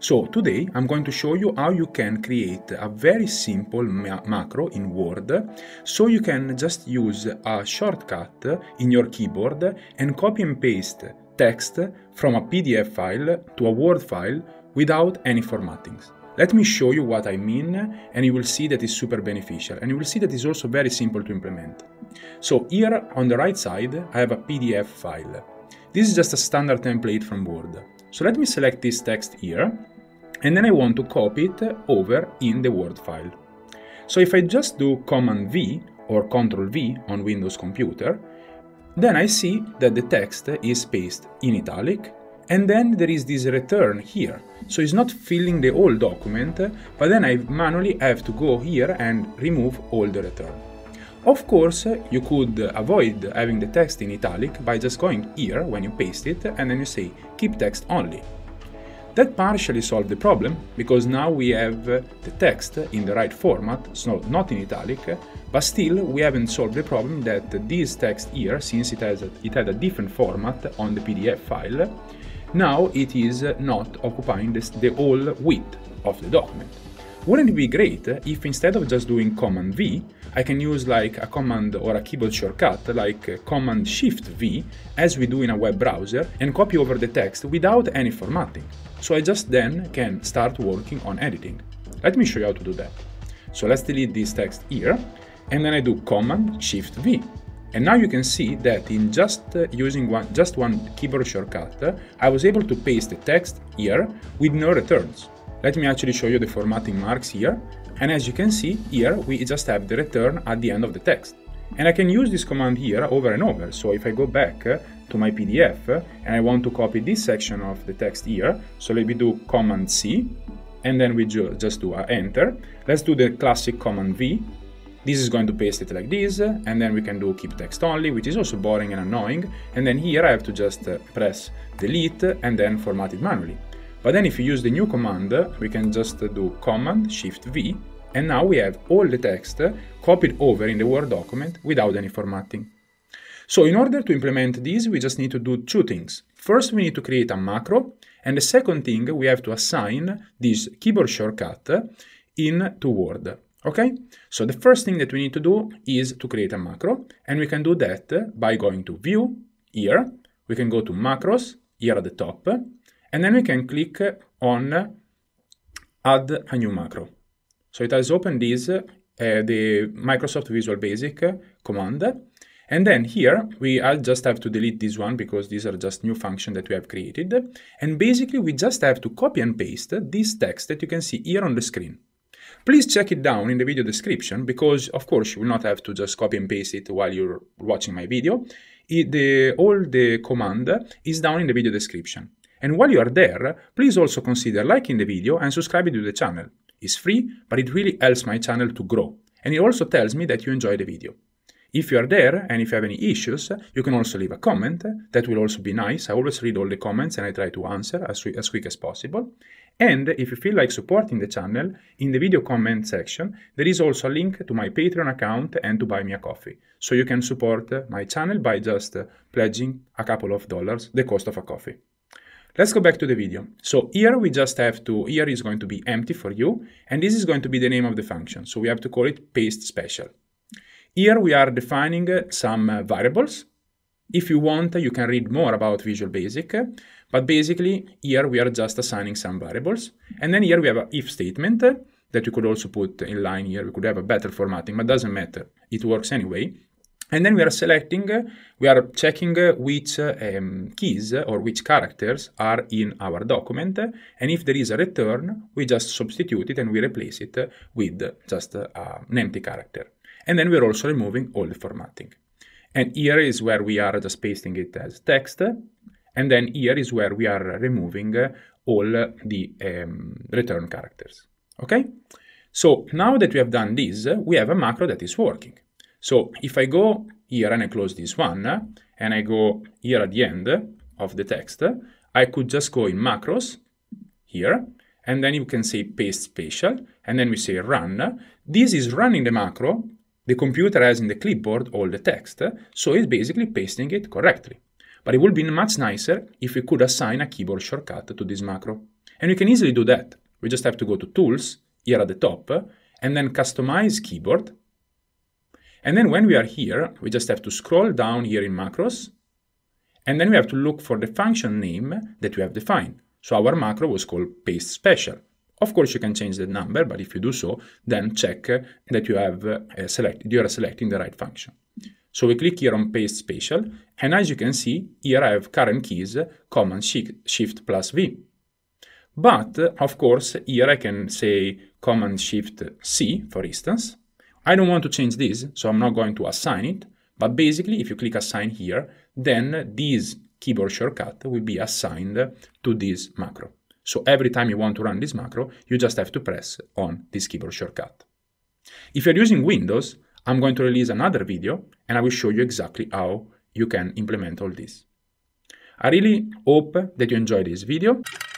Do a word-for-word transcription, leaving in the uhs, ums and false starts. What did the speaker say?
So today I'm going to show you how you can create a very simple ma macro in Word, so you can just use a shortcut in your keyboard and copy and paste text from a P D F file to a Word file without any formattings. Let me show you what I mean, and you will see that it's super beneficial, and you will see that it's also very simple to implement. So here on the right side I have a P D F file. This is just a standard template from Word. So let me select this text here, and then I want to copy it over in the Word file. So if I just do Command V or Control V on Windows computer, then I see that the text is pasted in italic, and then there is this return here. So it's not filling the whole document, but then I manually have to go here and remove all the return. Of course, you could avoid having the text in italic by just going here when you paste it, and then you say keep text only. That partially solved the problem, because now we have the text in the right format, so not in italic, but still we haven't solved the problem that this text here, since it has a, it had a different format on the P D F file, now it is not occupying this, the whole width of the document. Wouldn't it be great if instead of just doing Command V, I can use like a command or a keyboard shortcut like Command Shift V, as we do in a web browser, and copy over the text without any formatting. So I just then can start working on editing. Let me show you how to do that. So let's delete this text here, and then I do Command Shift V. And now you can see that in just uh, using one, just one keyboard shortcut, uh, I was able to paste the text here with no returns. Let me actually show you the formatting marks here, and as you can see here we just have the return at the end of the text. And I can use this command here over and over. So if I go back uh, to my P D F uh, and I want to copy this section of the text here, so let me do Command C, and then we ju just do a enter. Let's do the classic Command V. This is going to paste it like this, and then we can do keep text only, which is also boring and annoying. And then here I have to just uh, press delete and then format it manually. But then if you use the new command, we can just do Command Shift V, and now we have all the text copied over in the Word document without any formatting. So in order to implement this, we just need to do two things. First, we need to create a macro, and the second thing, we have to assign this keyboard shortcut into Word. Okay? So the first thing that we need to do is to create a macro, and we can do that by going to View, here, we can go to Macros, here at the top, and then we can click on Add a new macro. So it has opened this, uh, the Microsoft Visual Basic command, and then here we I just have to delete this one because these are just new functions that we have created, and basically we just have to copy and paste this text that you can see here on the screen. Please check it down in the video description, because of course you will not have to just copy and paste it while you're watching my video. It, the, all the command is down in the video description. And while you are there, please also consider liking the video and subscribing to the channel. It's free, but it really helps my channel to grow. And it also tells me that you enjoy the video. If you are there and if you have any issues, you can also leave a comment. That will also be nice. I always read all the comments and I try to answer as, as quick as possible. And if you feel like supporting the channel, in the video comment section, there is also a link to my Patreon account and to buy me a coffee. So you can support my channel by just pledging a couple of dollars, the cost of a coffee. Let's go back to the video. So here we just have to, here is going to be empty for you, and this is going to be the name of the function. So we have to call it paste special. Here we are defining some variables. If you want, you can read more about Visual Basic, but basically here we are just assigning some variables. And then here we have an if statement that you could also put in line here. We could have a better formatting, but doesn't matter. It works anyway. And then we are selecting, we are checking which um, keys or which characters are in our document. And if there is a return, we just substitute it and we replace it with just uh, an empty character. And then we're also removing all the formatting. And here is where we are just pasting it as text. And then here is where we are removing all the um, return characters. Okay? So now that we have done this, we have a macro that is working. So if I go here and I close this one, and I go here at the end of the text, I could just go in macros here, and then you can say paste special, and then we say run. This is running the macro. The computer has in the clipboard all the text, so it's basically pasting it correctly. But it would be much nicer if we could assign a keyboard shortcut to this macro. And you can easily do that. We just have to go to Tools, here at the top, and then Customize Keyboard. And then when we are here, we just have to scroll down here in Macros, and then we have to look for the function name that we have defined. So our macro was called Paste Special. Of course, you can change the number, but if you do so, then check that you have uh, selected, you are selecting the right function. So we click here on Paste Special, and as you can see, here I have current keys, Command Shift plus V. But, of course, here I can say Command Shift C, for instance. I don't want to change this, so I'm not going to assign it. But basically, if you click Assign here, then this keyboard shortcut will be assigned to this macro. So every time you want to run this macro, you just have to press on this keyboard shortcut. If you're using Windows, I'm going to release another video, and I will show you exactly how you can implement all this. I really hope that you enjoyed this video.